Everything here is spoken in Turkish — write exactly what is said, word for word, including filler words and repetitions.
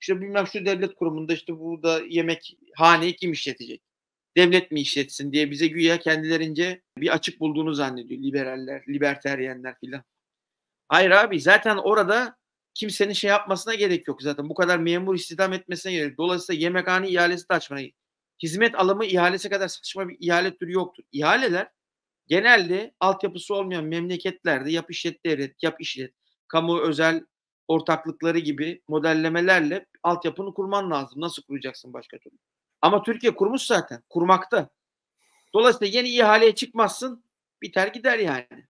İşte bilmem şu devlet kurumunda işte burada yemekhaneyi kim işletecek? Devlet mi işletsin diye bize güya kendilerince bir açık bulduğunu zannediyor liberaller, libertaryenler filan. Hayır abi, zaten orada kimsenin şey yapmasına gerek yok zaten. Bu kadar memur istihdam etmesine gerek yok. Dolayısıyla yemekhane ihalesi de açmana hizmet alımı ihalesi kadar saçma bir ihale türü yoktur. İhaleler genelde altyapısı olmayan memleketlerde yap işlet devret, yap işlet, kamu özel ortaklıkları gibi modellemelerle altyapını kurman lazım. Nasıl kuracaksın başka türlü? Ama Türkiye kurmuş zaten, kurmakta. Dolayısıyla yeni ihaleye çıkmazsın, biter gider yani.